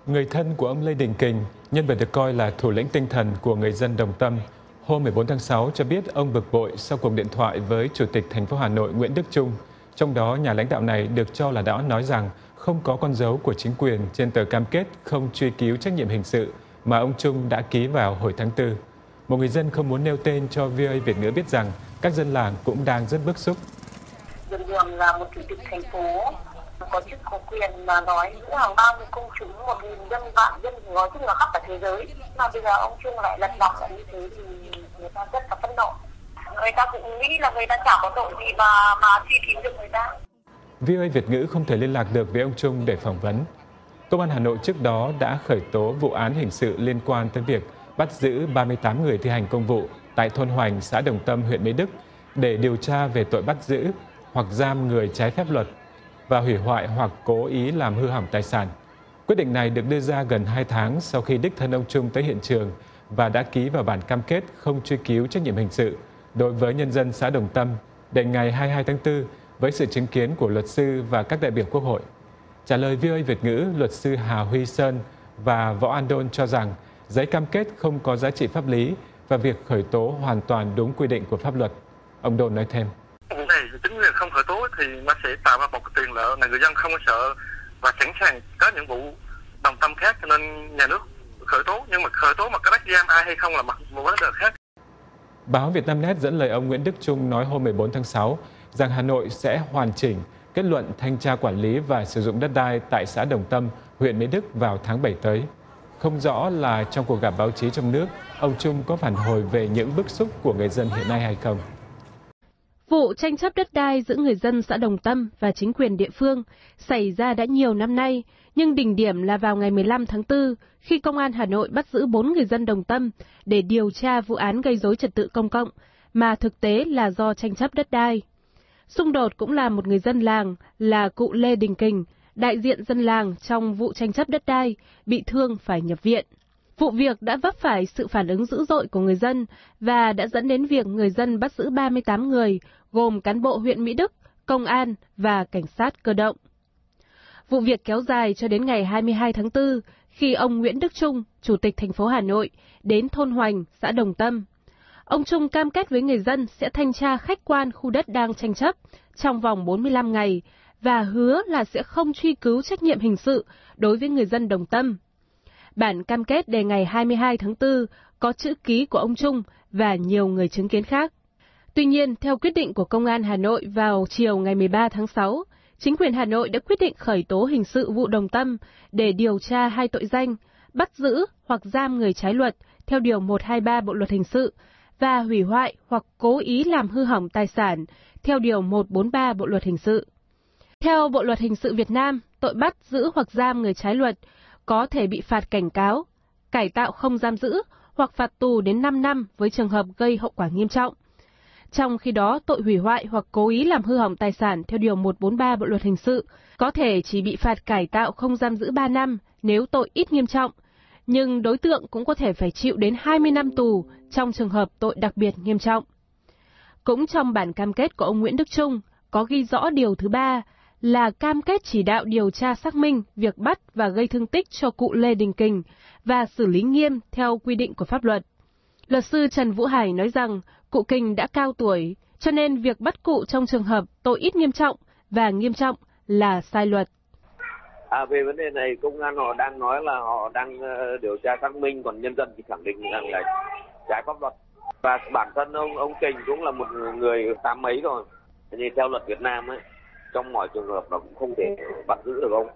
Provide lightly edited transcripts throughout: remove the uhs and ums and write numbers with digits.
Người thân của ông Lê Đình Kình, nhân vật được coi là thủ lĩnh tinh thần của người dân Đồng Tâm, hôm 14 tháng 6 cho biết ông bực bội sau cuộc điện thoại với Chủ tịch thành phố Hà Nội Nguyễn Đức Chung. Trong đó, nhà lãnh đạo này được cho là đã nói rằng không có con dấu của chính quyền trên tờ cam kết không truy cứu trách nhiệm hình sự mà ông Chung đã ký vào hồi tháng 4. Một người dân không muốn nêu tên cho VOA Việt ngữ biết rằng các dân làng cũng đang rất bức xúc. Đường đường là một chủ tịch thành phố có chức có quyền mà nói giữa hàng bao nhiêu công chúng 1.000 dân vạn dân nói chung là khắp cả thế giới, mà bây giờ ông Chung lại lật lọng như thế thì người ta rất là phẫn nộ. Người ta cũng nghĩ là người ta chả có tội gì mà truy cứu được người ta. VOA Việt ngữ không thể liên lạc được với ông Chung để phỏng vấn. Công an Hà Nội trước đó đã khởi tố vụ án hình sự liên quan tới việc bắt giữ 38 người thi hành công vụ tại thôn Hoành, xã Đồng Tâm, huyện Mỹ Đức để điều tra về tội bắt giữ hoặc giam người trái phép luật và hủy hoại hoặc cố ý làm hư hỏng tài sản. Quyết định này được đưa ra gần 2 tháng sau khi đích thân ông Chung tới hiện trường và đã ký vào bản cam kết không truy cứu trách nhiệm hình sự đối với nhân dân xã Đồng Tâm đến ngày 22 tháng 4 với sự chứng kiến của luật sư và các đại biểu Quốc hội. Trả lời VOA Việt ngữ, luật sư Hà Huy Sơn và Võ An Đôn cho rằng giấy cam kết không có giá trị pháp lý và việc khởi tố hoàn toàn đúng quy định của pháp luật. Ông Đôn nói thêm. Vụ này chính quyền không khởi tố thì nó sẽ tạo ra một cái tiền lệ là người dân không có sợ và sẵn sàng có những vụ đồng tâm khác, cho nên nhà nước khởi tố, nhưng mà khởi tố mà có bắt giam ai hay không là một vấn đề khác. Báo Vietnamnet dẫn lời ông Nguyễn Đức Chung nói hôm 14 tháng 6 rằng Hà Nội sẽ hoàn chỉnh kết luận thanh tra quản lý và sử dụng đất đai tại xã Đồng Tâm, huyện Mỹ Đức vào tháng 7 tới. Không rõ là trong cuộc gặp báo chí trong nước, ông Chung có phản hồi về những bức xúc của người dân hiện nay hay không. Vụ tranh chấp đất đai giữa người dân xã Đồng Tâm và chính quyền địa phương xảy ra đã nhiều năm nay, nhưng đỉnh điểm là vào ngày 15 tháng 4, khi Công an Hà Nội bắt giữ 4 người dân Đồng Tâm để điều tra vụ án gây rối trật tự công cộng, mà thực tế là do tranh chấp đất đai. Xung đột cũng là một người dân làng là cụ Lê Đình Kình, đại diện dân làng trong vụ tranh chấp đất đai, bị thương phải nhập viện. Vụ việc đã vấp phải sự phản ứng dữ dội của người dân và đã dẫn đến việc người dân bắt giữ 38 người, gồm cán bộ huyện Mỹ Đức, công an và cảnh sát cơ động. Vụ việc kéo dài cho đến ngày 22 tháng 4, khi ông Nguyễn Đức Chung, Chủ tịch thành phố Hà Nội, đến thôn Hoành, xã Đồng Tâm. Ông Chung cam kết với người dân sẽ thanh tra khách quan khu đất đang tranh chấp trong vòng 45 ngày và hứa là sẽ không truy cứu trách nhiệm hình sự đối với người dân Đồng Tâm. Bản cam kết đề ngày 22 tháng 4 có chữ ký của ông Chung và nhiều người chứng kiến khác. Tuy nhiên, theo quyết định của Công an Hà Nội vào chiều ngày 13 tháng 6, chính quyền Hà Nội đã quyết định khởi tố hình sự vụ Đồng Tâm để điều tra 2 tội danh, bắt giữ hoặc giam người trái luật theo Điều 123 Bộ Luật Hình sự và hủy hoại hoặc cố ý làm hư hỏng tài sản theo Điều 143 Bộ Luật Hình sự. Theo Bộ Luật Hình sự Việt Nam, tội bắt giữ hoặc giam người trái luật có thể bị phạt cảnh cáo, cải tạo không giam giữ hoặc phạt tù đến 5 năm với trường hợp gây hậu quả nghiêm trọng. Trong khi đó, tội hủy hoại hoặc cố ý làm hư hỏng tài sản theo Điều 143 Bộ Luật Hình sự có thể chỉ bị phạt cải tạo không giam giữ 3 năm nếu tội ít nghiêm trọng, nhưng đối tượng cũng có thể phải chịu đến 20 năm tù trong trường hợp tội đặc biệt nghiêm trọng. Cũng trong bản cam kết của ông Nguyễn Đức Chung có ghi rõ điều thứ 3 là cam kết chỉ đạo điều tra xác minh việc bắt và gây thương tích cho cụ Lê Đình Kình và xử lý nghiêm theo quy định của pháp luật. Luật sư Trần Vũ Hải nói rằng cụ Kình đã cao tuổi, cho nên việc bắt cụ trong trường hợp tội ít nghiêm trọng và nghiêm trọng là sai luật. Về vấn đề này, công an họ đang nói là họ đang điều tra xác minh, còn nhân dân thì khẳng định rằng là trái pháp luật. Và bản thân ông Kình cũng là một người 80 mấy rồi, thì theo luật Việt Nam ấy, trong mọi trường hợp nó cũng không thể bắt giữ được ông.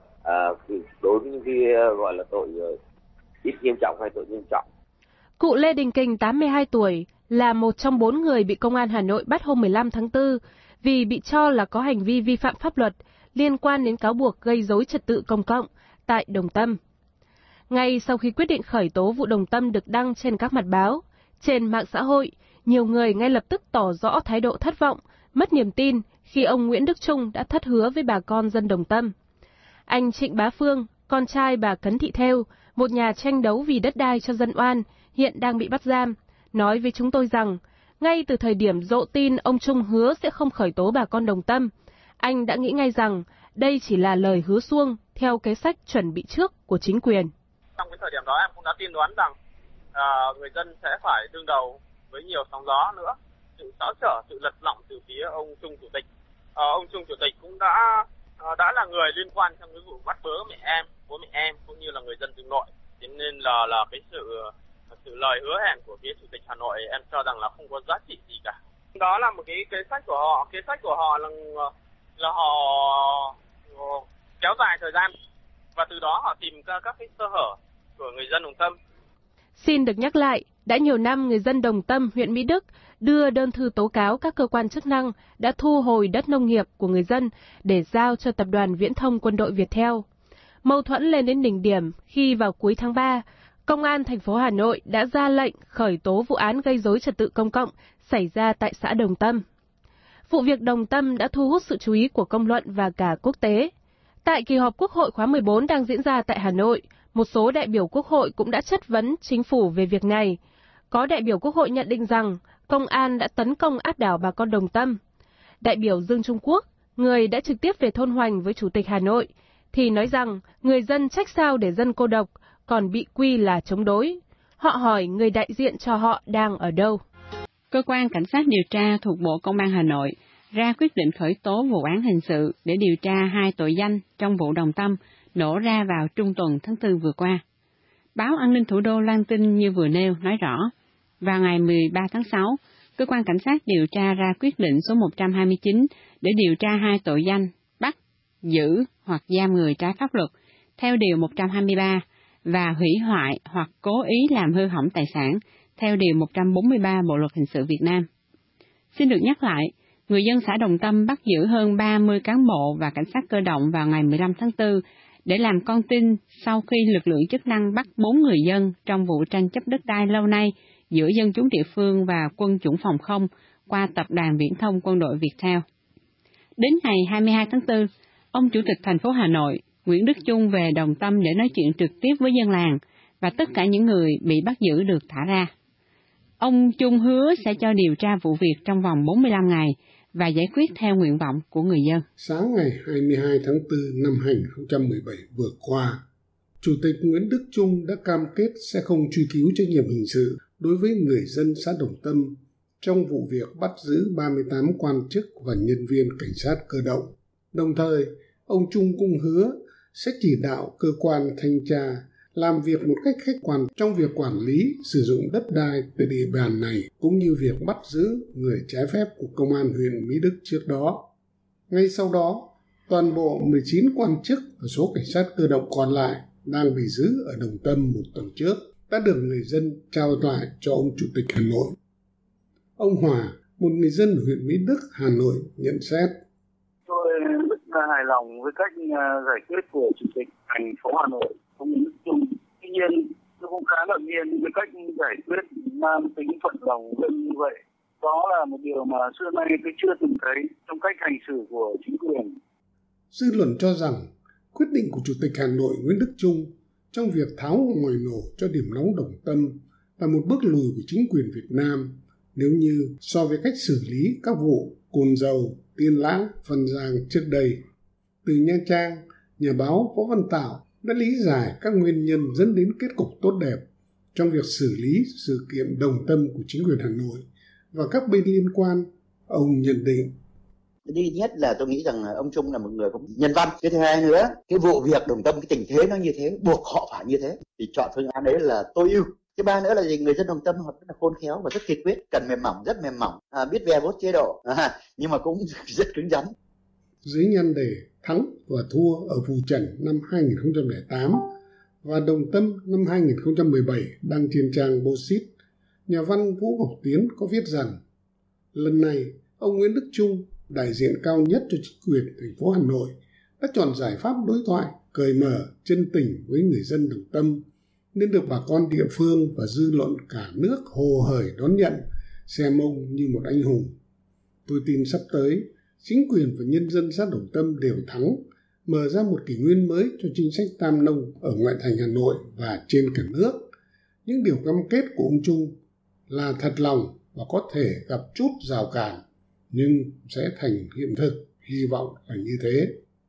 Đối với những cái gọi là tội ít nghiêm trọng hay tội nghiêm trọng. Cụ Lê Đình Kình 82 tuổi là một trong 4 người bị Công an Hà Nội bắt hôm 15 tháng 4 vì bị cho là có hành vi vi phạm pháp luật liên quan đến cáo buộc gây rối trật tự công cộng tại Đồng Tâm. Ngay sau khi quyết định khởi tố vụ Đồng Tâm được đăng trên các mặt báo, trên mạng xã hội, nhiều người ngay lập tức tỏ rõ thái độ thất vọng, mất niềm tin khi ông Nguyễn Đức Chung đã thất hứa với bà con dân Đồng Tâm. Anh Trịnh Bá Phương, con trai bà Cấn Thị Thêu, một nhà tranh đấu vì đất đai cho dân oan, hiện đang bị bắt giam, nói với chúng tôi rằng, ngay từ thời điểm rộ tin ông Chung hứa sẽ không khởi tố bà con Đồng Tâm, anh đã nghĩ ngay rằng đây chỉ là lời hứa suông theo kế sách chuẩn bị trước của chính quyền. Trong cái thời điểm đó em cũng đã tiên đoán rằng người dân sẽ phải đương đầu với nhiều sóng gió nữa, sự xáo trở, sự lật lọng từ phía ông Trung Chủ tịch. Ông Trung Chủ tịch cũng đã là người liên quan trong cái vụ bắt bớ bố mẹ em cũng như là người dân Dương Nội. Thế nên là cái sự lời hứa hẹn của phía Chủ tịch Hà Nội em cho rằng là không có giá trị gì cả. Đó là một cái kế sách của họ. Kế sách của họ là họ kéo dài thời gian và từ đó họ tìm ra các cái sơ hở của người dân Đồng Tâm. Xin được nhắc lại, đã nhiều năm người dân Đồng Tâm, huyện Mỹ Đức đưa đơn thư tố cáo các cơ quan chức năng đã thu hồi đất nông nghiệp của người dân để giao cho Tập đoàn Viễn thông Quân đội Viettel. Mâu thuẫn lên đến đỉnh điểm khi vào cuối tháng 3, Công an thành phố Hà Nội đã ra lệnh khởi tố vụ án gây rối trật tự công cộng xảy ra tại xã Đồng Tâm. Vụ việc Đồng Tâm đã thu hút sự chú ý của công luận và cả quốc tế. Tại kỳ họp Quốc hội khóa 14 đang diễn ra tại Hà Nội, một số đại biểu Quốc hội cũng đã chất vấn chính phủ về việc này. Có đại biểu Quốc hội nhận định rằng công an đã tấn công áp đảo bà con Đồng Tâm. Đại biểu Dương Trung Quốc, người đã trực tiếp về thôn Hoành với Chủ tịch Hà Nội, thì nói rằng người dân trách sao để dân cô độc, còn bị quy là chống đối. Họ hỏi người đại diện cho họ đang ở đâu. Cơ quan Cảnh sát điều tra thuộc Bộ Công an Hà Nội ra quyết định khởi tố vụ án hình sự để điều tra 2 tội danh trong vụ Đồng Tâm nổ ra vào trung tuần tháng 4 vừa qua. Báo An ninh Thủ đô loan tin như vừa nêu nói rõ, vào ngày 13 tháng 6, Cơ quan Cảnh sát điều tra ra quyết định số 129 để điều tra 2 tội danh bắt, giữ hoặc giam người trái pháp luật theo Điều 123 và hủy hoại hoặc cố ý làm hư hỏng tài sản theo Điều 143 Bộ Luật Hình sự Việt Nam. Xin được nhắc lại, người dân xã Đồng Tâm bắt giữ hơn 30 cán bộ và cảnh sát cơ động vào ngày 15 tháng 4 để làm con tin sau khi lực lượng chức năng bắt 4 người dân trong vụ tranh chấp đất đai lâu nay giữa dân chúng địa phương và quân chủng phòng không qua Tập đoàn Viễn thông Quân đội Viettel. Đến ngày 22 tháng 4, ông Chủ tịch thành phố Hà Nội, Nguyễn Đức Chung về Đồng Tâm để nói chuyện trực tiếp với dân làng và tất cả những người bị bắt giữ được thả ra. Ông Chung hứa sẽ cho điều tra vụ việc trong vòng 45 ngày và giải quyết theo nguyện vọng của người dân. Sáng ngày 22 tháng 4 năm 2017 vừa qua, Chủ tịch Nguyễn Đức Chung đã cam kết sẽ không truy cứu trách nhiệm hình sự đối với người dân xã Đồng Tâm trong vụ việc bắt giữ 38 quan chức và nhân viên cảnh sát cơ động. Đồng thời, ông Chung cũng hứa sẽ chỉ đạo cơ quan thanh tra làm việc một cách khách quan trong việc quản lý sử dụng đất đai tại địa bàn này, cũng như việc bắt giữ người trái phép của Công an huyện Mỹ Đức trước đó. Ngay sau đó, toàn bộ 19 quan chức và số cảnh sát cơ động còn lại đang bị giữ ở Đồng Tâm một tuần trước đã được người dân trao lại cho ông Chủ tịch Hà Nội. Ông Hòa, một người dân huyện Mỹ Đức, Hà Nội nhận xét: Tôi rất là hài lòng với cách giải quyết của Chủ tịch thành phố Hà Nội, ông Nguyễn Đức Chung. Tuy nhiên, tôi cũng khá ngạc nhiên với cách giải quyết mang tính thuận lòng dân như vậy. Đó là một điều mà xưa nay tôi chưa từng thấy trong cách hành xử của chính quyền. Dư luận cho rằng quyết định của Chủ tịch Hà Nội Nguyễn Đức Chung trong việc tháo ngòi nổ cho điểm nóng Đồng Tâm là một bước lùi của chính quyền Việt Nam nếu như so với cách xử lý các vụ Cồn Dầu, Tiên Lãng, Phan Giang trước đây. Từ Nha Trang, nhà báo Võ Văn Tạo đã lý giải các nguyên nhân dẫn đến kết cục tốt đẹp trong việc xử lý sự kiện Đồng Tâm của chính quyền Hà Nội và các bên liên quan. Ông nhận định: Thứ nhất là tôi nghĩ rằng ông Chung là một người có nhân văn. Cái thứ hai nữa, cái vụ việc Đồng Tâm, cái tình thế nó như thế, buộc họ phải như thế, thì chọn phương án đấy là tối ưu. Thứ ba nữa là gì? Người dân Đồng Tâm họ rất là khôn khéo và rất kiên quyết, cần mềm mỏng, rất mềm mỏng, biết ve vuốt chế độ, nhưng mà cũng rất cứng rắn. Dưới nhan đề Thắng và Thua ở Phù Trần năm 2008 và Đồng Tâm năm 2017 đăng trên trang Bosit, nhà văn Vũ Ngọc Tiến có viết rằng lần này ông Nguyễn Đức Chung, đại diện cao nhất cho chính quyền thành phố Hà Nội, đã chọn giải pháp đối thoại cởi mở, chân tình với người dân Đồng Tâm, nên được bà con địa phương và dư luận cả nước hồ hởi đón nhận, xem ông như một anh hùng. Tôi tin sắp tới, chính quyền và nhân dân xã Đồng Tâm đều thắng, mở ra một kỷ nguyên mới cho chính sách tam nông ở ngoại thành Hà Nội và trên cả nước. Những điều cam kết của ông Chung là thật lòng và có thể gặp chút rào cản, nhưng sẽ thành hiện thực, hy vọng là như thế.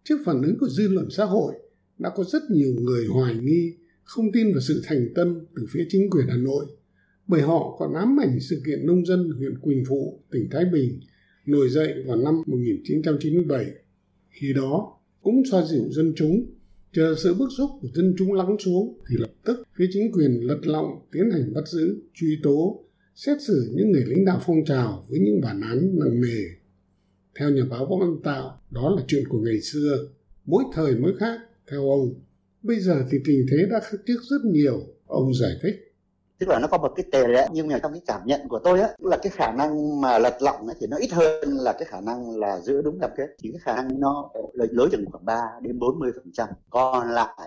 Trước phản ứng của dư luận xã hội, đã có rất nhiều người hoài nghi, không tin vào sự thành tâm từ phía chính quyền Hà Nội, bởi họ còn ám ảnh sự kiện nông dân huyện Quỳnh Phụ, tỉnh Thái Bình nổi dậy vào năm 1997. Khi đó, cũng xoa dịu dân chúng, chờ sự bức xúc của dân chúng lắng xuống thì lập tức phía chính quyền lật lọng tiến hành bắt giữ, truy tố, xét xử những người lãnh đạo phong trào với những bản án nặng nề. Theo nhà báo Võ Văn Tạo, đó là chuyện của ngày xưa, mỗi thời mỗi khác. Theo ông, bây giờ thì tình thế đã khác trước rất nhiều, ông giải thích. Tức là nó có một cái tề lẽ, nhưng mà trong cái cảm nhận của tôi á, là cái khả năng mà lật lọng thì nó ít hơn là cái khả năng là giữ đúng cam kết. Thì cái khả năng nó lối chừng khoảng 3 đến 40%, còn lại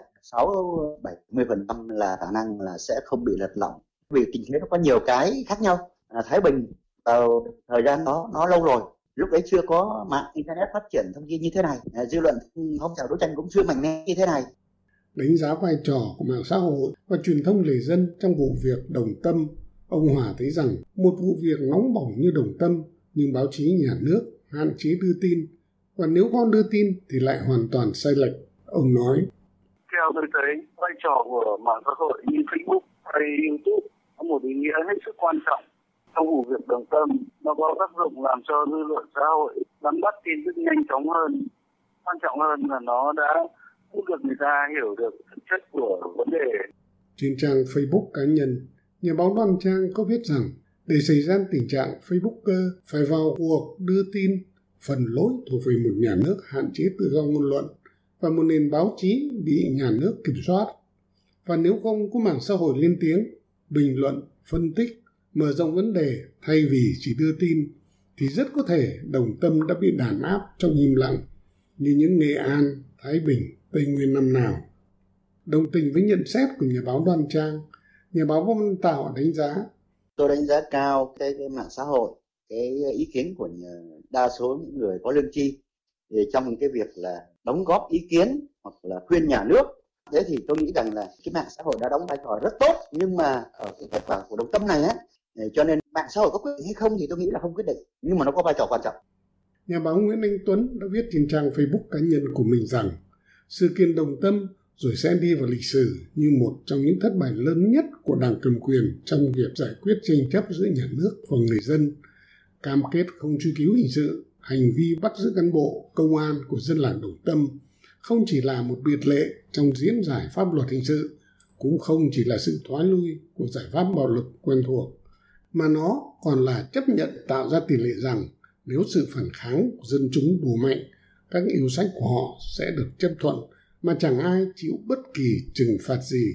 6-70% là khả năng là sẽ không bị lật lọng. Vì tình thế nó có nhiều cái khác nhau. Thái Bình vào thời gian đó nó lâu rồi, lúc ấy chưa có mạng internet phát triển thông tin như thế này, dư luận phong trào đấu tranh cũng chưa mạnh mẽ như thế này. Đánh giá vai trò của mạng xã hội và truyền thông lề dân trong vụ việc Đồng Tâm, ông Hòa thấy rằng một vụ việc nóng bỏng như Đồng Tâm nhưng báo chí nhà nước hạn chế đưa tin, và nếu có đưa tin thì lại hoàn toàn sai lệch. Ông nói, theo tôi thấy vai trò của mạng xã hội như Facebook hay YouTube có một ý nghĩa hết sức quan trọng trong vụ việc Đồng Tâm. Nó có tác dụng làm cho dư luận xã hội nắm bắt tin tức nhanh chóng hơn. Quan trọng hơn là nó đã giúp được người ta hiểu được thực chất của vấn đề. Trên trang Facebook cá nhân, nhà báo Đoan Trang có viết rằng để xảy ra tình trạng Facebooker phải vào cuộc đưa tin, phần lỗi thuộc về một nhà nước hạn chế tự do ngôn luận và một nền báo chí bị nhà nước kiểm soát. Và nếu không có mạng xã hội lên tiếng, bình luận, phân tích, mở rộng vấn đề thay vì chỉ đưa tin, thì rất có thể Đồng Tâm đã bị đàn áp trong im lặng như những Nghệ An, Thái Bình, Tây Nguyên năm nào. Đồng tình với nhận xét của nhà báo Đoan Trang, nhà báo Võ Văn Tạo đánh giá. Tôi đánh giá cao cái mạng xã hội, cái ý kiến của đa số những người có lương tri trong cái việc là đóng góp ý kiến hoặc là khuyên nhà nước. Thế thì tôi nghĩ rằng là cái mạng xã hội đã đóng vai trò rất tốt, nhưng mà ở cái kết quả của Đồng Tâm này á, cho nên mạng xã hội có quyết định hay không thì tôi nghĩ là không quyết định, nhưng mà nó có vai trò quan trọng. Nhà báo Nguyễn Anh Tuấn đã viết trên trang Facebook cá nhân của mình rằng sự kiện Đồng Tâm rồi sẽ đi vào lịch sử như một trong những thất bại lớn nhất của đảng cầm quyền trong việc giải quyết tranh chấp giữa nhà nước và người dân, cam kết không truy cứu hình sự. Hành vi bắt giữ cán bộ, công an của dân làng Đồng Tâm không chỉ là một biệt lệ trong diễn giải pháp luật hình sự, cũng không chỉ là sự thoái lui của giải pháp bạo lực quen thuộc, mà nó còn là chấp nhận tạo ra tỷ lệ rằng nếu sự phản kháng của dân chúng đủ mạnh, các yêu sách của họ sẽ được chấp thuận mà chẳng ai chịu bất kỳ trừng phạt gì.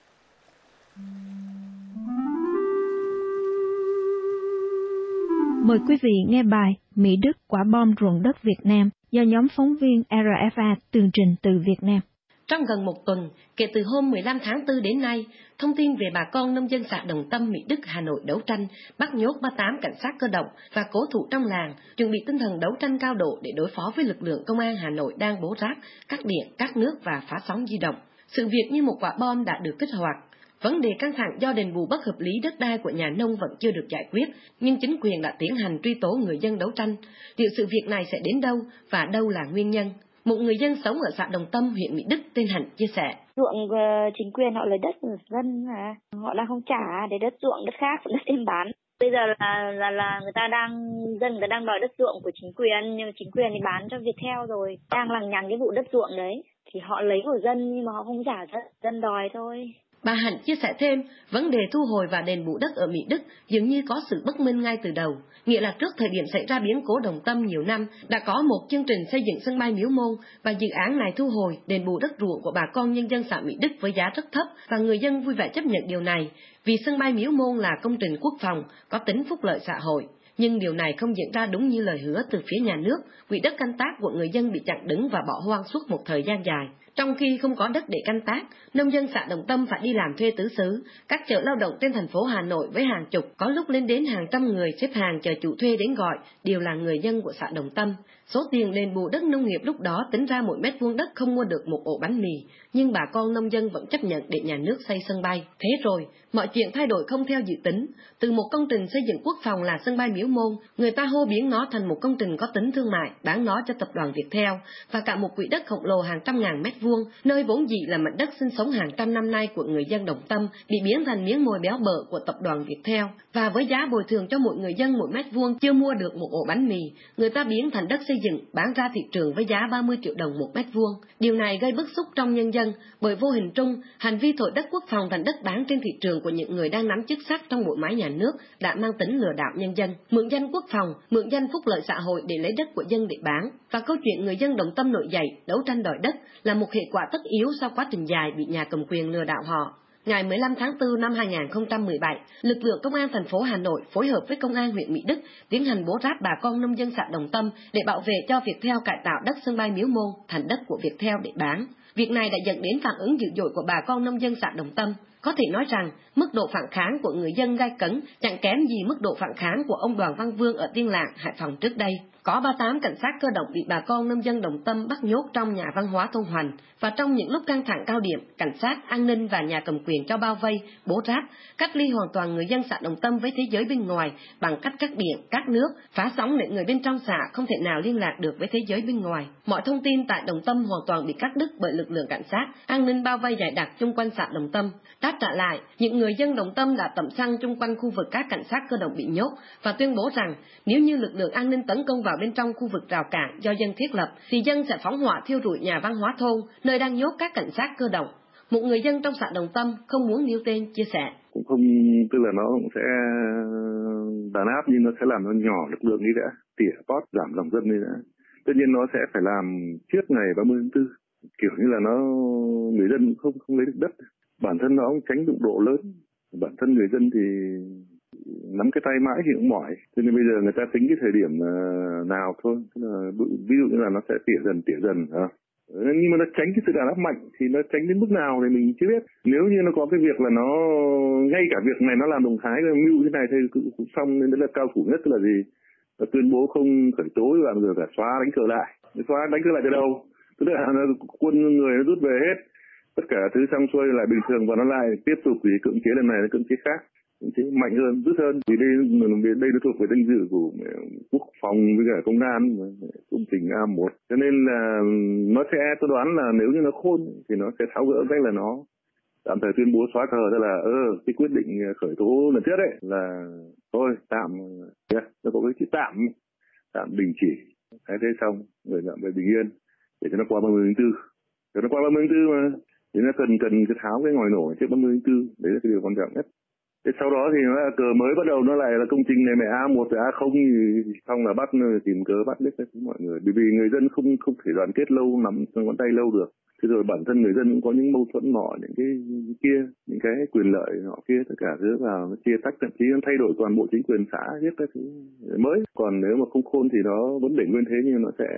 Mời quý vị nghe bài Mỹ Đức quả bom ruộng đất Việt Nam do nhóm phóng viên RFA tường trình từ Việt Nam. Trong gần một tuần, kể từ hôm 15 tháng 4 đến nay, thông tin về bà con nông dân xã Đồng Tâm, Mỹ Đức, Hà Nội đấu tranh, bắt nhốt 38 cảnh sát cơ động và cố thủ trong làng, chuẩn bị tinh thần đấu tranh cao độ để đối phó với lực lượng công an Hà Nội đang bố ráp, cắt điện, cắt nước và phá sóng di động. Sự việc như một quả bom đã được kích hoạt. Vấn đề căng thẳng do đền bù bất hợp lý đất đai của nhà nông vẫn chưa được giải quyết, nhưng chính quyền đã tiến hành truy tố người dân đấu tranh. Liệu sự việc này sẽ đến đâu và đâu là nguyên nhân? Một người dân sống ở xã Đồng Tâm, huyện Mỹ Đức tên Hạnh chia sẻ. Ruộng chính quyền họ lấy đất của dân mà họ đang không trả để đất ruộng, đất khác, đất em bán. Bây giờ là dân người ta đang đòi đất ruộng của chính quyền, nhưng chính quyền thì bán cho Viettel rồi, đang lằng nhằng cái vụ đất ruộng đấy thì họ lấy của dân nhưng mà họ không trả, dân đòi thôi. Bà Hạnh chia sẻ thêm, vấn đề thu hồi và đền bù đất ở Mỹ Đức dường như có sự bất minh ngay từ đầu, nghĩa là trước thời điểm xảy ra biến cố Đồng Tâm nhiều năm, đã có một chương trình xây dựng sân bay Miếu Môn và dự án này thu hồi, đền bù đất ruộng của bà con nhân dân xã Mỹ Đức với giá rất thấp và người dân vui vẻ chấp nhận điều này, vì sân bay Miếu Môn là công trình quốc phòng, có tính phúc lợi xã hội. Nhưng điều này không diễn ra đúng như lời hứa từ phía nhà nước, quỹ đất canh tác của người dân bị chặn đứng và bỏ hoang suốt một thời gian dài. Trong khi không có đất để canh tác, nông dân xã Đồng Tâm phải đi làm thuê tứ xứ. Các chợ lao động trên thành phố Hà Nội với hàng chục, có lúc lên đến hàng trăm người xếp hàng chờ chủ thuê đến gọi, đều là người dân của xã Đồng Tâm. Số tiền đền bù đất nông nghiệp lúc đó tính ra mỗi mét vuông đất không mua được một ổ bánh mì, nhưng bà con nông dân vẫn chấp nhận để nhà nước xây sân bay. Thế rồi, mọi chuyện thay đổi không theo dự tính. Từ một công trình xây dựng quốc phòng là sân bay Miếu Môn, người ta hô biến nó thành một công trình có tính thương mại, bán nó cho tập đoàn Viettel, và cả một quỹ đất khổng lồ hàng trăm ngàn mét vuông, nơi vốn dĩ là mảnh đất sinh sống hàng trăm năm nay của người dân Đồng Tâm, bị biến thành miếng mồi béo bở của tập đoàn Viettel. Và với giá bồi thường cho mỗi người dân mỗi mét vuông chưa mua được một ổ bánh mì, người ta biến thành đất xây dựng, bán ra thị trường với giá 30 triệu đồng một mét vuông. Điều này gây bức xúc trong nhân dân, bởi vô hình trung, hành vi thổi đất quốc phòng thành đất bán trên thị trường của những người đang nắm chức sắc trong bộ máy nhà nước đã mang tính lừa đảo nhân dân, mượn danh quốc phòng, mượn danh phúc lợi xã hội để lấy đất của dân để bán. Và câu chuyện người dân Đồng Tâm nổi dậy đấu tranh đòi đất là một hệ quả tất yếu sau quá trình dài bị nhà cầm quyền lừa đảo họ. Ngày 15 tháng 4 năm 2017, lực lượng công an thành phố Hà Nội phối hợp với công an huyện Mỹ Đức tiến hành bố ráp bà con nông dân xã Đồng Tâm để bảo vệ cho Viettel cải tạo đất sân bay Miếu Môn thành đất của Viettel để bán. Việc này đã dẫn đến phản ứng dữ dội của bà con nông dân xã Đồng Tâm. Có thể nói rằng, mức độ phản kháng của người dân gay cấn chẳng kém gì mức độ phản kháng của ông Đoàn Văn Vương ở Tiên Lãng, Hải Phòng trước đây. Có 38 cảnh sát cơ động bị bà con nông dân Đồng Tâm bắt nhốt trong nhà văn hóa thôn Hoành, và trong những lúc căng thẳng cao điểm, cảnh sát, an ninh và nhà cầm quyền cho bao vây, bố ráp, cách ly hoàn toàn người dân xã Đồng Tâm với thế giới bên ngoài bằng cách cắt điện, cắt nước, phá sóng để người bên trong xã không thể nào liên lạc được với thế giới bên ngoài. Mọi thông tin tại Đồng Tâm hoàn toàn bị cắt đứt bởi lực lượng cảnh sát, an ninh bao vây dày đặc chung quanh xã Đồng Tâm. Đáp trả lại, những người dân Đồng Tâm đã tẩm xăng chung quanh khu vực các cảnh sát cơ động bị nhốt và tuyên bố rằng nếu như lực lượng an ninh tấn công vào bên trong khu vực rào cản do dân thiết lập, thì dân sẽ phóng hỏa thiêu rụi nhà văn hóa thôn, nơi đang nhốt các cảnh sát cơ động. Một người dân trong xã Đồng Tâm không muốn nêu tên chia sẻ. Cũng không, tức là nó cũng sẽ đàn áp nhưng nó sẽ làm nó nhỏ lực lượng đi đã, tỉa bót giảm lòng dân đi đã. Tất nhiên nó sẽ phải làm trước ngày 30 tháng 4, kiểu như là nó người dân không lấy được đất. Bản thân nó cũng tránh đụng độ lớn, bản thân người dân thì nắm cái tay mãi thì cũng mỏi, cho nên bây giờ người ta tính cái thời điểm nào thôi, ví dụ như là nó sẽ tỉa dần nhưng mà nó tránh cái sự đàn áp mạnh thì nó tránh đến mức nào thì mình chưa biết. Nếu như nó có cái việc là nó ngay cả việc này nó làm đồng thái mưu thế này thì cũng xong, nên đấy là cao thủ nhất, tức là gì, là tuyên bố không khởi tố và rồi cả xóa đánh cờ lại từ đâu, tức là quân người nó rút về hết, tất cả thứ xong xuôi lại bình thường và nó lại tiếp tục thì cưỡng chế lần này là cưỡng chế khác, cưỡng chế mạnh hơn, rút hơn, vì đây nó thuộc về danh dự của quốc phòng với cả công an, công trình A1, cho nên là nó sẽ, tôi đoán là nếu như nó khôn thì nó sẽ tháo gỡ cách là nó tạm thời tuyên bố xóa cờ, tức là cái quyết định khởi tố lần trước đấy là thôi tạm, nó có cái chữ tạm đình chỉ, thế xong người tạm về bình yên để cho nó qua 30 tháng 4, để nó qua 30 tháng 4 mà. Thì nó cần cái tháo cái ngòi nổ trước 30 tháng 4, đấy là cái điều quan trọng nhất. Thế sau đó thì nó là cờ mới bắt đầu nó lại là công trình này mẹ A1 rồi A0 thì xong là bắt tìm cớ bắt đích mọi người. Bởi vì người dân không thể đoàn kết lâu, nắm trong ngón tay lâu được. Thế rồi bản thân người dân cũng có những mâu thuẫn nọ, những cái kia, những cái quyền lợi nọ kia, tất cả thứ vào nó chia tách, thậm chí nó thay đổi toàn bộ chính quyền xã hết các thứ mới. Còn nếu mà không khôn thì nó vẫn để nguyên thế nhưng nó sẽ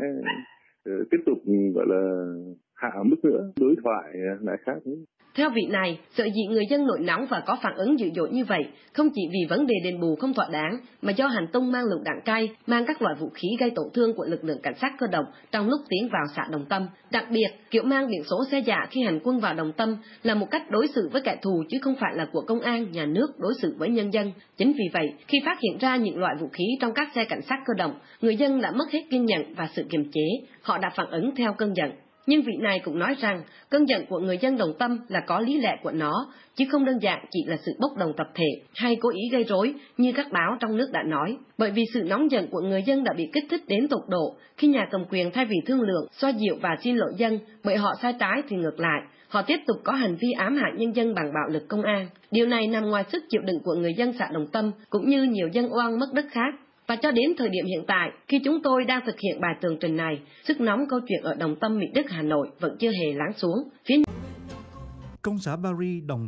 tiếp tục gọi là hạ mức nữa, đối thoại lại khác nữa. Theo vị này, sợ dĩ người dân nổi nóng và có phản ứng dữ dội như vậy, không chỉ vì vấn đề đền bù không thỏa đáng, mà do hành tung mang lựu đạn cay, mang các loại vũ khí gây tổn thương của lực lượng cảnh sát cơ động trong lúc tiến vào xã Đồng Tâm. Đặc biệt, kiểu mang biển số xe giả khi hành quân vào Đồng Tâm là một cách đối xử với kẻ thù chứ không phải là của công an, nhà nước đối xử với nhân dân. Chính vì vậy, khi phát hiện ra những loại vũ khí trong các xe cảnh sát cơ động, người dân đã mất hết kiên nhẫn và sự kiềm chế, họ đã phản ứng theo cơn giận. Nhưng vị này cũng nói rằng, cơn giận của người dân Đồng Tâm là có lý lẽ của nó, chứ không đơn giản chỉ là sự bốc đồng tập thể hay cố ý gây rối như các báo trong nước đã nói. Bởi vì sự nóng giận của người dân đã bị kích thích đến tột độ khi nhà cầm quyền thay vì thương lượng, xoa dịu và xin lỗi dân, bởi họ sai trái thì ngược lại, họ tiếp tục có hành vi ám hại nhân dân bằng bạo lực công an. Điều này nằm ngoài sức chịu đựng của người dân xã Đồng Tâm cũng như nhiều dân oan mất đất khác. Và cho đến thời điểm hiện tại, khi chúng tôi đang thực hiện bài tường trình này, sức nóng câu chuyện ở Đồng Tâm, Mỹ Đức, Hà Nội vẫn chưa hề lắng xuống. Công xã Paris, Đồng Tâm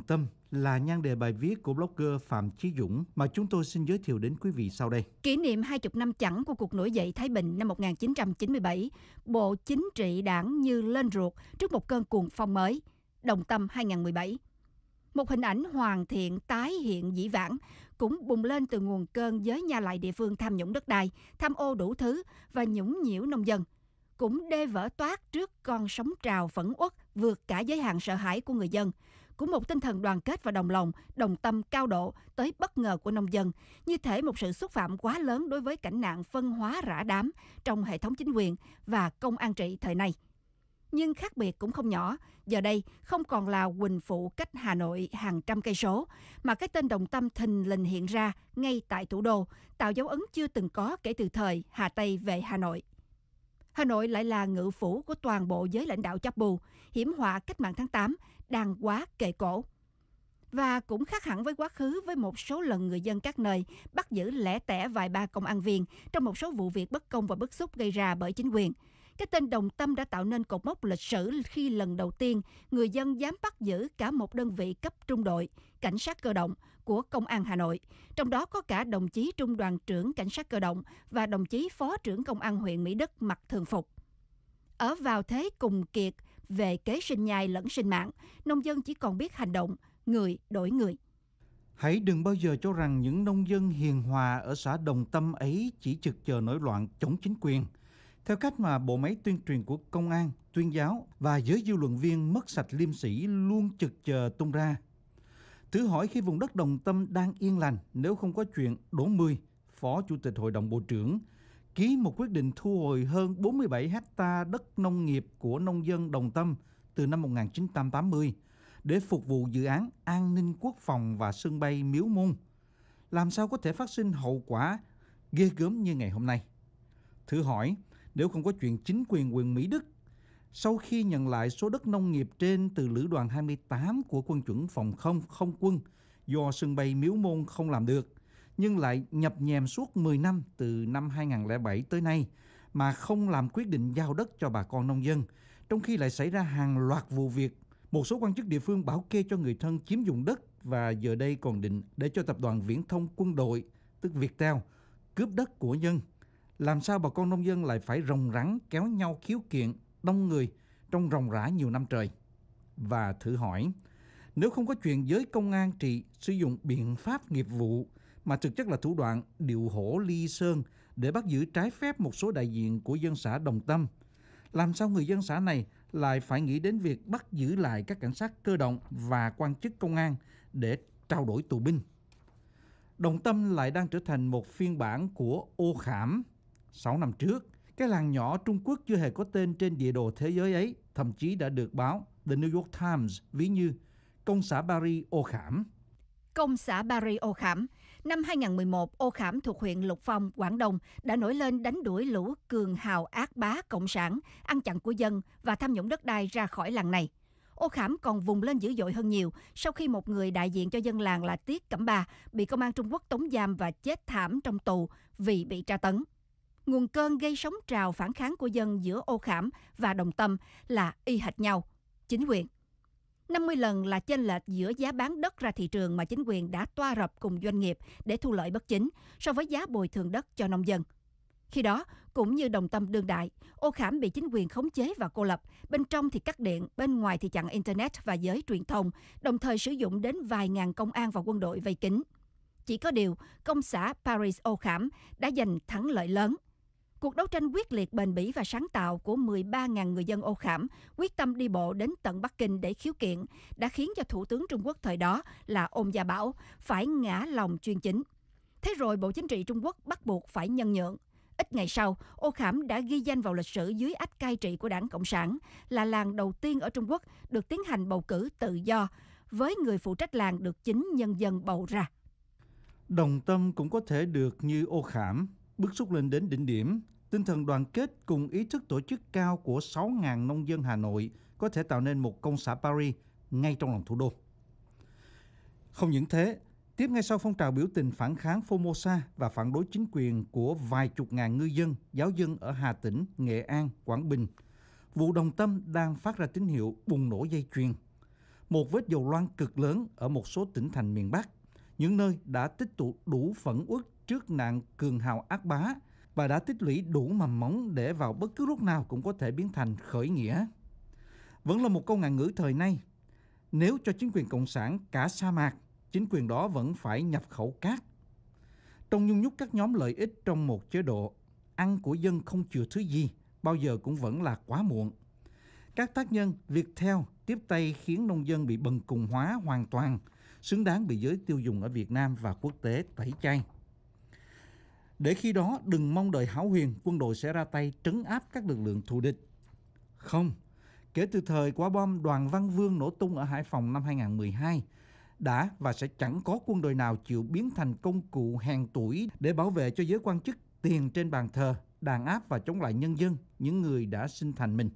là nhan đề bài viết của blogger Phạm Chí Dũng mà chúng tôi xin giới thiệu đến quý vị sau đây. Kỷ niệm 20 năm chẵn của cuộc nổi dậy Thái Bình năm 1997, Bộ Chính trị Đảng như lên ruột trước một cơn cuồng phong mới, Đồng Tâm 2017. Một hình ảnh hoàn thiện tái hiện dĩ vãng cũng bùng lên từ nguồn cơn giới nha lại địa phương tham nhũng đất đai, tham ô đủ thứ và nhũng nhiễu nông dân, cũng đê vỡ toát trước con sóng trào phẫn uất vượt cả giới hạn sợ hãi của người dân, của một tinh thần đoàn kết và đồng lòng, đồng tâm cao độ tới bất ngờ của nông dân, như thể một sự xúc phạm quá lớn đối với cảnh nạn phân hóa rã đám trong hệ thống chính quyền và công an trị thời nay. Nhưng khác biệt cũng không nhỏ, giờ đây không còn là Quỳnh Phụ cách Hà Nội hàng trăm cây số, mà cái tên Đồng Tâm thình lình hiện ra ngay tại thủ đô, tạo dấu ấn chưa từng có kể từ thời Hà Tây về Hà Nội. Hà Nội lại là ngự phủ của toàn bộ giới lãnh đạo chắp bù, hiểm họa cách mạng tháng 8 đang quá kề cổ. Và cũng khác hẳn với quá khứ, với một số lần người dân các nơi bắt giữ lẻ tẻ vài ba công an viên trong một số vụ việc bất công và bức xúc gây ra bởi chính quyền. Cái tên Đồng Tâm đã tạo nên cột mốc lịch sử khi lần đầu tiên người dân dám bắt giữ cả một đơn vị cấp trung đội, cảnh sát cơ động của Công an Hà Nội, trong đó có cả đồng chí trung đoàn trưởng cảnh sát cơ động và đồng chí phó trưởng công an huyện Mỹ Đức mặc thường phục. Ở vào thế cùng kiệt về kế sinh nhai lẫn sinh mạng, nông dân chỉ còn biết hành động, người đổi người. Hãy đừng bao giờ cho rằng những nông dân hiền hòa ở xã Đồng Tâm ấy chỉ trực chờ nổi loạn chống chính quyền, theo cách mà bộ máy tuyên truyền của công an, tuyên giáo và giới dư luận viên mất sạch liêm sĩ luôn trực chờ tung ra. Thử hỏi khi vùng đất Đồng Tâm đang yên lành, nếu không có chuyện Đỗ Mười, Phó Chủ tịch Hội đồng Bộ trưởng, ký một quyết định thu hồi hơn 47 hecta đất nông nghiệp của nông dân Đồng Tâm từ năm 1980 để phục vụ dự án an ninh quốc phòng và sân bay Miếu Môn, làm sao có thể phát sinh hậu quả ghê gớm như ngày hôm nay? Thử hỏi, nếu không có chuyện chính quyền huyện Mỹ Đức, sau khi nhận lại số đất nông nghiệp trên từ Lữ đoàn 28 của quân chủng phòng không quân do sân bay Miếu Môn không làm được, nhưng lại nhập nhèm suốt 10 năm từ năm 2007 tới nay mà không làm quyết định giao đất cho bà con nông dân, trong khi lại xảy ra hàng loạt vụ việc. Một số quan chức địa phương bảo kê cho người thân chiếm dụng đất và giờ đây còn định để cho tập đoàn Viễn thông Quân đội, tức Viettel, cướp đất của dân. Làm sao bà con nông dân lại phải rồng rắn kéo nhau khiếu kiện đông người trong ròng rã nhiều năm trời? Và thử hỏi, nếu không có chuyện giới công an trị sử dụng biện pháp nghiệp vụ mà thực chất là thủ đoạn điệu hổ ly sơn để bắt giữ trái phép một số đại diện của dân xã Đồng Tâm, làm sao người dân xã này lại phải nghĩ đến việc bắt giữ lại các cảnh sát cơ động và quan chức công an để trao đổi tù binh? Đồng Tâm lại đang trở thành một phiên bản của Ô Khảm. 6 năm trước, cái làng nhỏ Trung Quốc chưa hề có tên trên địa đồ thế giới ấy thậm chí đã được báo The New York Times ví như công xã Paris Ô Khảm. Công xã Paris Ô Khảm. Năm 2011, Ô Khảm thuộc huyện Lục Phong, Quảng Đông đã nổi lên đánh đuổi lũ cường hào ác bá cộng sản, ăn chặn của dân và tham nhũng đất đai ra khỏi làng này. Ô Khảm còn vùng lên dữ dội hơn nhiều sau khi một người đại diện cho dân làng là Tiết Cẩm Ba bị công an Trung Quốc tống giam và chết thảm trong tù vì bị tra tấn. Nguồn cơn gây sóng trào phản kháng của dân giữa Ô Khảm và Đồng Tâm là y hệt nhau, chính quyền. 50 lần là chênh lệch giữa giá bán đất ra thị trường mà chính quyền đã toa rập cùng doanh nghiệp để thu lợi bất chính so với giá bồi thường đất cho nông dân. Khi đó, cũng như Đồng Tâm đương đại, Ô Khảm bị chính quyền khống chế và cô lập, bên trong thì cắt điện, bên ngoài thì chặn Internet và giới truyền thông, đồng thời sử dụng đến vài ngàn công an và quân đội vây kín. Chỉ có điều, công xã Paris Ô Khảm đã giành thắng lợi lớn. Cuộc đấu tranh quyết liệt, bền bỉ và sáng tạo của 13.000 người dân Ô Khảm quyết tâm đi bộ đến tận Bắc Kinh để khiếu kiện đã khiến cho Thủ tướng Trung Quốc thời đó là Ôn Gia Bảo phải ngã lòng chuyên chính. Thế rồi Bộ Chính trị Trung Quốc bắt buộc phải nhân nhượng. Ít ngày sau, Ô Khảm đã ghi danh vào lịch sử dưới ách cai trị của Đảng Cộng sản, là làng đầu tiên ở Trung Quốc được tiến hành bầu cử tự do, với người phụ trách làng được chính nhân dân bầu ra. Đồng Tâm cũng có thể được như Ô Khảm, bức xúc lên đến đỉnh điểm. Tinh thần đoàn kết cùng ý thức tổ chức cao của 6.000 nông dân Hà Nội có thể tạo nên một công xã Paris ngay trong lòng thủ đô. Không những thế, tiếp ngay sau phong trào biểu tình phản kháng Formosa và phản đối chính quyền của vài chục ngàn ngư dân, giáo dân ở Hà Tĩnh, Nghệ An, Quảng Bình, vụ Đồng Tâm đang phát ra tín hiệu bùng nổ dây chuyền. một vết dầu loang cực lớn ở một số tỉnh thành miền Bắc, những nơi đã tích tụ đủ phẫn uất trước nạn cường hào ác bá và đã tích lũy đủ mầm móng để vào bất cứ lúc nào cũng có thể biến thành khởi nghĩa. Vẫn là một câu ngạn ngữ thời nay, nếu cho chính quyền cộng sản cả sa mạc, chính quyền đó vẫn phải nhập khẩu cát. Trong nhung nhúc các nhóm lợi ích trong một chế độ, ăn của dân không chừa thứ gì, bao giờ cũng vẫn là quá muộn. Các tác nhân Viettel tiếp tay khiến nông dân bị bần cùng hóa hoàn toàn, xứng đáng bị giới tiêu dùng ở Việt Nam và quốc tế tẩy chay. Để khi đó đừng mong đợi hão huyền quân đội sẽ ra tay trấn áp các lực lượng thù địch. Không, kể từ thời quả bom Đoàn Văn Vương nổ tung ở Hải Phòng năm 2012, đã và sẽ chẳng có quân đội nào chịu biến thành công cụ hèn tuổi để bảo vệ cho giới quan chức tiền trên bàn thờ, đàn áp và chống lại nhân dân, những người đã sinh thành mình.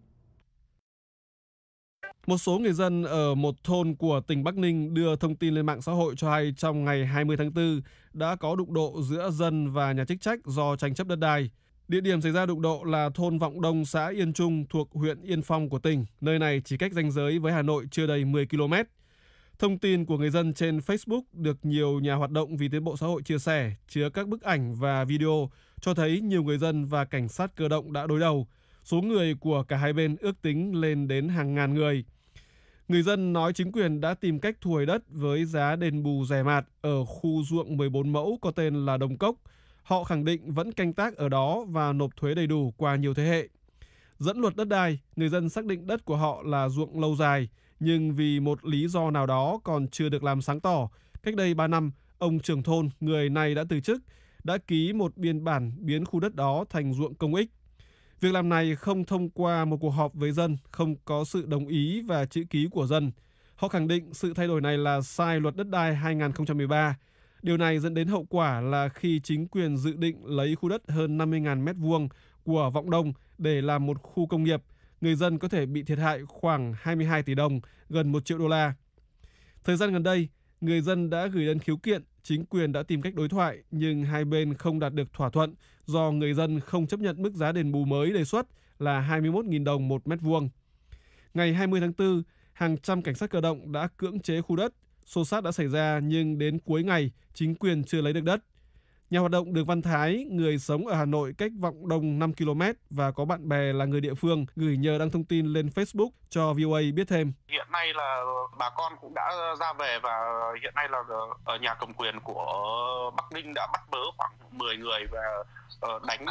Một số người dân ở một thôn của tỉnh Bắc Ninh đưa thông tin lên mạng xã hội cho hay trong ngày 20 tháng 4 đã có đụng độ giữa dân và nhà chức trách do tranh chấp đất đai. Địa điểm xảy ra đụng độ là thôn Vọng Đông, xã Yên Trung thuộc huyện Yên Phong của tỉnh. Nơi này chỉ cách ranh giới với Hà Nội chưa đầy 10 km. Thông tin của người dân trên Facebook được nhiều nhà hoạt động vì tiến bộ xã hội chia sẻ, chứa các bức ảnh và video cho thấy nhiều người dân và cảnh sát cơ động đã đối đầu. Số người của cả hai bên ước tính lên đến hàng ngàn người. Người dân nói chính quyền đã tìm cách thu hồi đất với giá đền bù rẻ mạt ở khu ruộng 14 mẫu có tên là Đồng Cốc. Họ khẳng định vẫn canh tác ở đó và nộp thuế đầy đủ qua nhiều thế hệ. Dẫn luật đất đai, người dân xác định đất của họ là ruộng lâu dài, nhưng vì một lý do nào đó còn chưa được làm sáng tỏ. Cách đây 3 năm, ông trưởng thôn, người này đã từ chức, đã ký một biên bản biến khu đất đó thành ruộng công ích. Việc làm này không thông qua một cuộc họp với dân, không có sự đồng ý và chữ ký của dân. Họ khẳng định sự thay đổi này là sai luật đất đai 2013. Điều này dẫn đến hậu quả là khi chính quyền dự định lấy khu đất hơn 50.000 m² của Vọng Đông để làm một khu công nghiệp, người dân có thể bị thiệt hại khoảng 22 tỷ đồng, gần 1 triệu đô la. Thời gian gần đây, người dân đã gửi đơn khiếu kiện, chính quyền đã tìm cách đối thoại nhưng hai bên không đạt được thỏa thuận do người dân không chấp nhận mức giá đền bù mới đề xuất là 21.000 đồng 1 m². Ngày 20 tháng 4, hàng trăm cảnh sát cơ động đã cưỡng chế khu đất. Xô xát đã xảy ra nhưng đến cuối ngày, chính quyền chưa lấy được đất. Nhà hoạt động Đường Văn Thái, người sống ở Hà Nội cách Vọng Đông 5 km và có bạn bè là người địa phương, gửi nhờ đăng thông tin lên Facebook cho VOA biết thêm. Hiện nay là bà con cũng đã ra về và hiện nay là ở nhà cầm quyền của Bắc Ninh đã bắt bớ khoảng 10 người và đánh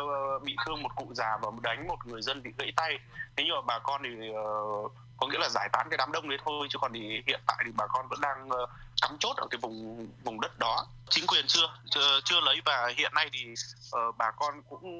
bị thương một cụ già và đánh một người dân bị gãy tay. Thế nhưng mà bà con thì có nghĩa là giải tán cái đám đông đấy thôi, chứ còn thì hiện tại thì bà con vẫn đang cắm chốt ở cái vùng đất đó. Chính quyền chưa lấy và hiện nay thì bà con cũng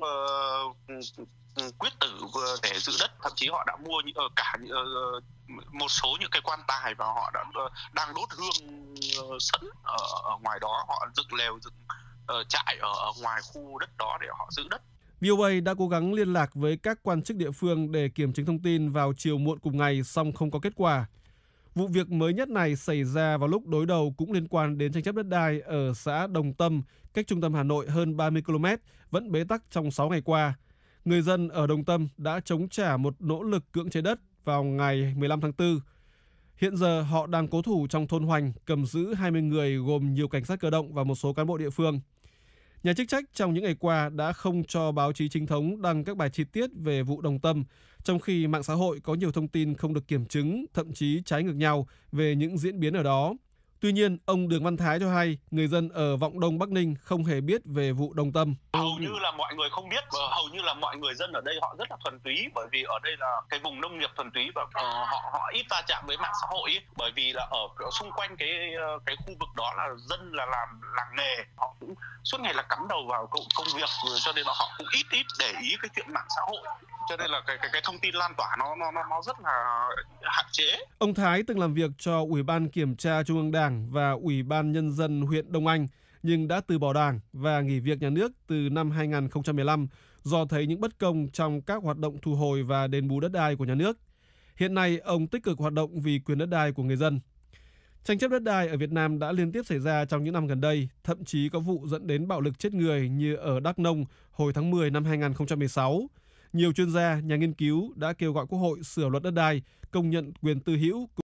quyết tử để giữ đất, thậm chí họ đã mua cả một số những cái quan tài và họ đang đốt hương sẵn ở ngoài đó, họ dựng lều dựng trại ở ngoài khu đất đó để họ giữ đất. VOA đã cố gắng liên lạc với các quan chức địa phương để kiểm chứng thông tin vào chiều muộn cùng ngày, song không có kết quả. Vụ việc mới nhất này xảy ra vào lúc đối đầu cũng liên quan đến tranh chấp đất đai ở xã Đồng Tâm, cách trung tâm Hà Nội hơn 30 km, vẫn bế tắc trong 6 ngày qua. Người dân ở Đồng Tâm đã chống trả một nỗ lực cưỡng chế đất vào ngày 15 tháng 4. Hiện giờ họ đang cố thủ trong thôn Hoành, cầm giữ 20 người gồm nhiều cảnh sát cơ động và một số cán bộ địa phương. Nhà chức trách trong những ngày qua đã không cho báo chí chính thống đăng các bài chi tiết về vụ Đồng Tâm, trong khi mạng xã hội có nhiều thông tin không được kiểm chứng, thậm chí trái ngược nhau về những diễn biến ở đó. Tuy nhiên, ông Đường Văn Thái cho hay người dân ở Vọng Đông, Bắc Ninh không hề biết về vụ Đồng Tâm. Hầu như là mọi người không biết và hầu như là mọi người dân ở đây họ rất là thuần túy, bởi vì ở đây là cái vùng nông nghiệp thuần túy và họ ít va chạm với mạng xã hội ấy, bởi vì là ở xung quanh cái khu vực đó là dân là làm làng nghề, họ cũng suốt ngày là cắm đầu vào công việc, cho nên là họ cũng ít để ý cái chuyện mạng xã hội. Cho nên là cái thông tin lan tỏa nó rất là hạn chế. Ông Thái từng làm việc cho Ủy ban Kiểm tra Trung ương Đảng và Ủy ban Nhân dân huyện Đông Anh, nhưng đã từ bỏ đảng và nghỉ việc nhà nước từ năm 2015 do thấy những bất công trong các hoạt động thu hồi và đền bù đất đai của nhà nước. Hiện nay, ông tích cực hoạt động vì quyền đất đai của người dân. Tranh chấp đất đai ở Việt Nam đã liên tiếp xảy ra trong những năm gần đây, thậm chí có vụ dẫn đến bạo lực chết người như ở Đắk Nông hồi tháng 10 năm 2016. Nhiều chuyên gia, nhà nghiên cứu đã kêu gọi Quốc hội sửa luật đất đai, công nhận quyền tư hữu